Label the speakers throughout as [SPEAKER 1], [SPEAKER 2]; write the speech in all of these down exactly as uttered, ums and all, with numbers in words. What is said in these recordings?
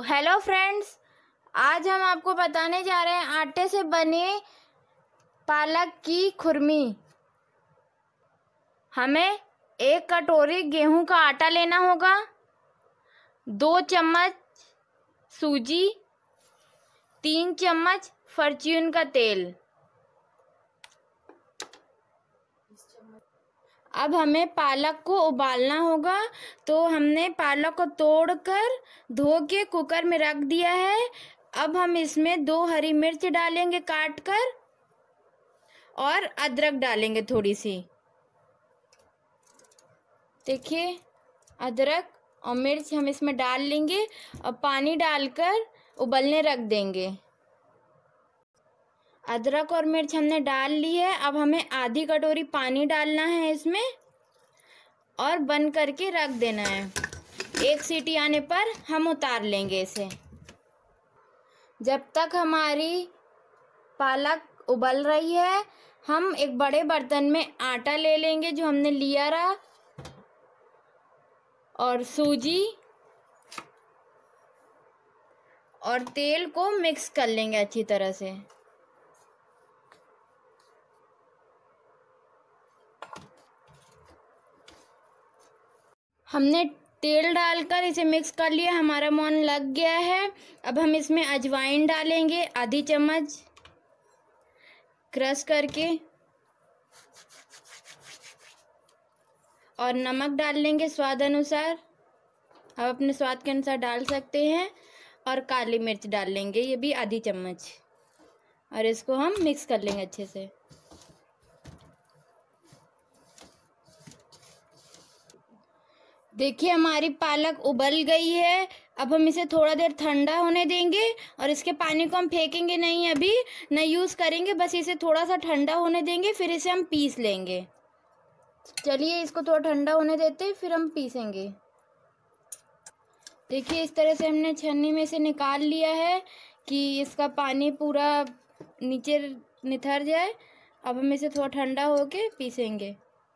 [SPEAKER 1] Hello friends, आज हम आपको बताने जा रहे हैं आटे से बने पालक की खुरमी। हमें एक कटोरी गेहूं का आटा लेना होगा, दो चम्मच सूजी, तीन चम्मच फॉर्च्यून का तेल। अब हमें पालक को उबालना होगा, तो हमने पालक को तोड़कर धो के कुकर में रख दिया है। अब हम इसमें दो हरी मिर्च डालेंगे काट कर और अदरक डालेंगे थोड़ी सी। देखिए, अदरक और मिर्च हम इसमें डाल लेंगे और पानी डालकर उबलने रख देंगे। अदरक और मिर्च हमने डाल ली है। अब हमें आधी कटोरी पानी डालना है इसमें और बंद करके रख देना है। एक सीटी आने पर हम उतार लेंगे इसे। जब तक हमारी पालक उबल रही है, हम एक बड़े बर्तन में आटा ले लेंगे जो हमने लिया रहा, और सूजी और तेल को मिक्स कर लेंगे अच्छी तरह से। हमने तेल डालकर इसे मिक्स कर लिया, हमारा मोहन लग गया है। अब हम इसमें अजवाइन डालेंगे आधी चम्मच क्रश करके, और नमक डाल लेंगे स्वाद अनुसार। आप अपने स्वाद के अनुसार डाल सकते हैं। और काली मिर्च डाल लेंगे, ये भी आधी चम्मच, और इसको हम मिक्स कर लेंगे अच्छे से। देखिए, हमारी पालक उबल गई है। अब हम इसे थोड़ा देर ठंडा होने देंगे, और इसके पानी को हम फेंकेंगे नहीं, अभी नहीं यूज़ करेंगे, बस इसे थोड़ा सा ठंडा होने देंगे, फिर इसे हम पीस लेंगे। चलिए, इसको थोड़ा ठंडा होने देते हैं, फिर हम पीसेंगे। देखिए, इस तरह से हमने छन्नी में से निकाल लिया है कि इसका पानी पूरा नीचे निथर जाए। अब हम इसे थोड़ा ठंडा होके पीसेंगे।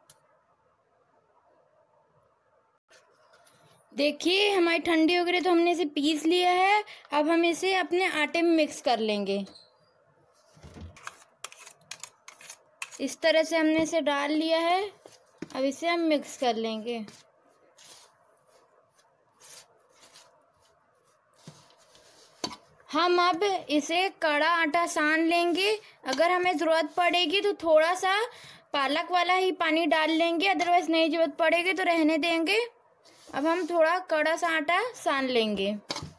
[SPEAKER 1] देखिए, हमारी ठंडी हो गई तो हमने इसे पीस लिया है। अब हम इसे अपने आटे में मिक्स कर लेंगे। इस तरह से हमने इसे डाल लिया है। अब इसे हम मिक्स कर लेंगे। हम अब इसे कड़ा आटा सान लेंगे। अगर हमें ज़रूरत पड़ेगी तो थोड़ा सा पालक वाला ही पानी डाल लेंगे, अदरवाइज नहीं ज़रूरत पड़ेगी तो रहने देंगे। अब हम थोड़ा कड़ा सा आटा सान लेंगे।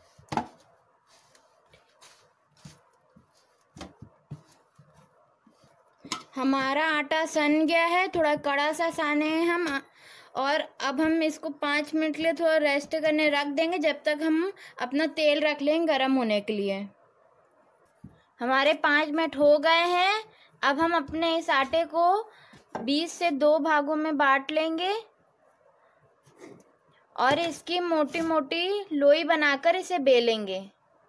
[SPEAKER 1] हमारा आटा सन गया है, थोड़ा कड़ा सा साने हैं हम। और अब हम इसको पाँच मिनट के लिए थोड़ा रेस्ट करने रख देंगे, जब तक हम अपना तेल रख लेंगे गरम होने के लिए। हमारे पाँच मिनट हो गए हैं। अब हम अपने इस आटे को बीस से दो भागों में बांट लेंगे और इसकी मोटी मोटी लोई बनाकर इसे बेलेंगे।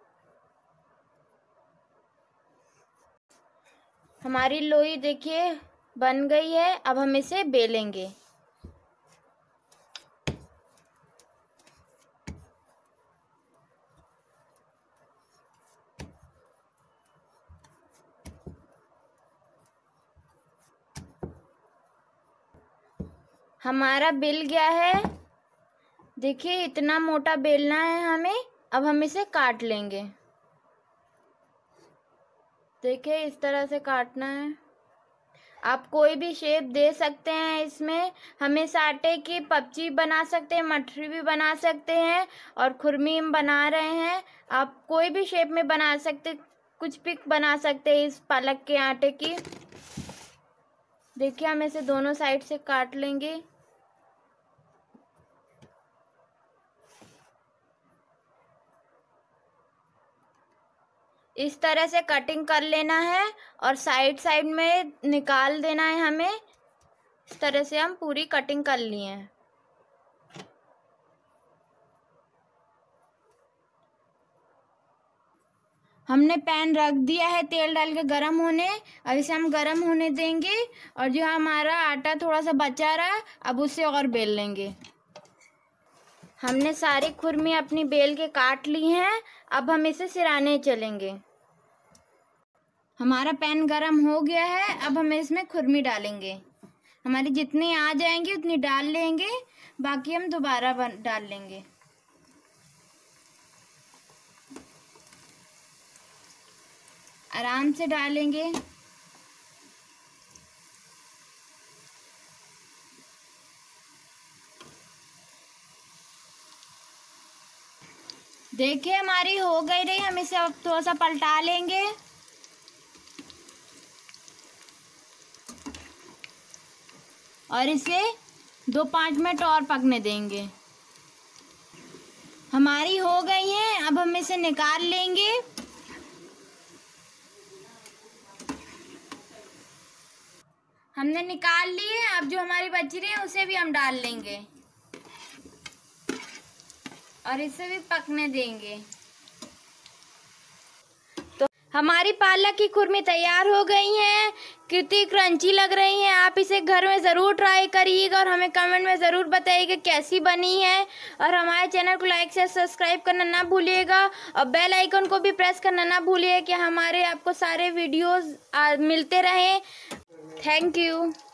[SPEAKER 1] हमारी लोई देखिए बन गई है। अब हम इसे बेलेंगे। हमारा बेल गया है। देखिए, इतना मोटा बेलना है हमें। अब हम इसे काट लेंगे। देखिए, इस तरह से काटना है। आप कोई भी शेप दे सकते हैं इसमें। हम इस आटे की पपची बना सकते हैं, मठरी भी बना सकते हैं, और खुरमी हम बना रहे हैं। आप कोई भी शेप में बना सकते, कुछ भी बना सकते हैं इस पालक के आटे की। देखिए, हम इसे दोनों साइड से काट लेंगे। इस तरह से कटिंग कर लेना है और साइड साइड में निकाल देना है हमें। इस तरह से हम पूरी कटिंग कर लिए हैं। हमने पैन रख दिया है तेल डाल के गरम होने। अब इसे हम गरम होने देंगे, और जो हमारा आटा थोड़ा सा बचा रहा, अब उसे और बेल लेंगे। हमने सारी खुरमी अपनी बेल के काट ली हैं। अब हम इसे सिराने चलेंगे। हमारा पैन गरम हो गया है। अब हम इसमें खुरमी डालेंगे। हमारी जितनी आ जाएंगी उतनी डाल लेंगे, बाकी हम दोबारा डाल लेंगे। आराम से डालेंगे। देखिए हमारी हो गई रही। हम इसे अब थोड़ा सा पलटा लेंगे। और इसे दो पाँच मिनट और पकने देंगे। हमारी हो गई है। अब हम इसे निकाल लेंगे। हमने निकाल लिए। अब जो हमारी बची रही है उसे भी हम डाल लेंगे और इसे भी पकने देंगे। तो हमारी पालक की खुरमी तैयार हो गई हैं। कितनी क्रंची लग रही हैं। आप इसे घर में ज़रूर ट्राई करिएगा और हमें कमेंट में ज़रूर बताइएगा कैसी बनी है। और हमारे चैनल को लाइक से सब्सक्राइब करना ना भूलिएगा और बेल आइकन को भी प्रेस करना ना भूलिए कि हमारे आपको सारे वीडियोस मिलते रहें। Thank you.